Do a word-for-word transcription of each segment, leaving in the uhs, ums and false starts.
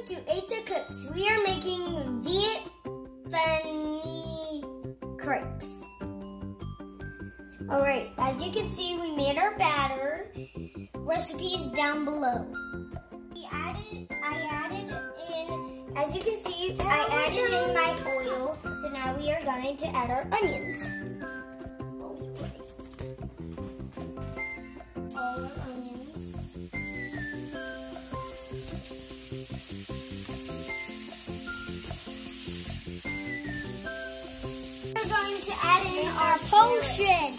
welcome to Asa Cooks. We are making Vietnamese crepes. Alright, as you can see, we made our batter. Recipes down below. We added, I added in, as you can see, I added in my oil. So now we are going to add our onions. Okay. All our onions. We're going to add in our potion.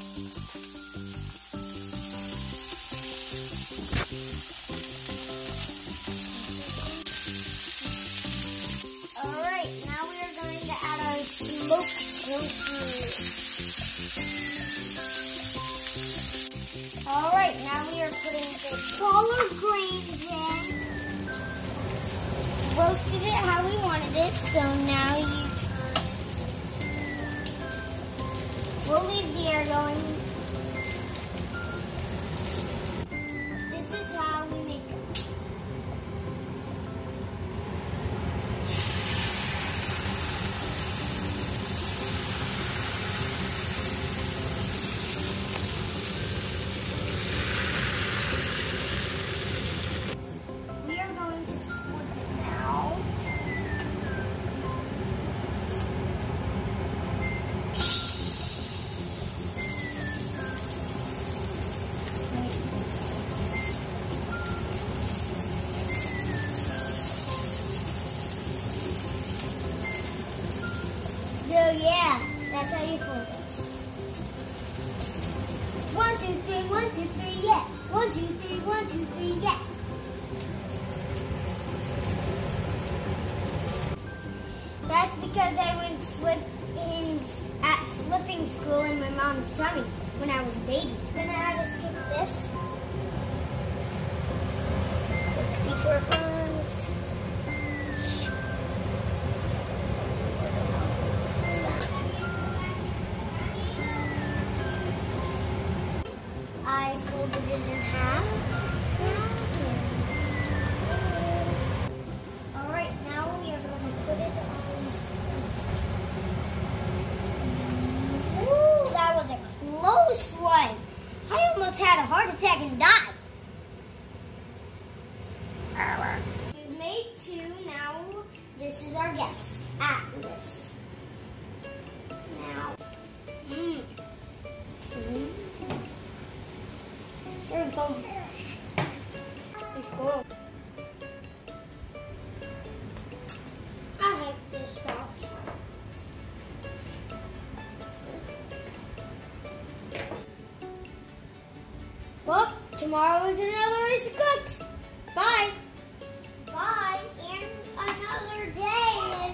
Alright, now we are going to add our smoked tofu. Alright, now we are putting the smaller grains in. Roasted it how we wanted it, so now you we'll leave the air going. This is how we make it. We are going to flip it now. So yeah, that's how you flip it. One, two, three, one, two, three, yeah. One, two, three, one, two, three, yeah. That's because I went flip in at flipping school in my mom's tummy when I was a baby. Then I had to skip this before it burns. I folded it in half. Alright, now we are going to put it on this plate. Ooh, that was a close one. I almost had a heart attack and died. We've made two, now this is our guess, Atlas. Now, mmm. Mm. There we go. Let's go. I like this sauce. Well, tomorrow is another Asa Cooks. Bye. Bye. And another day.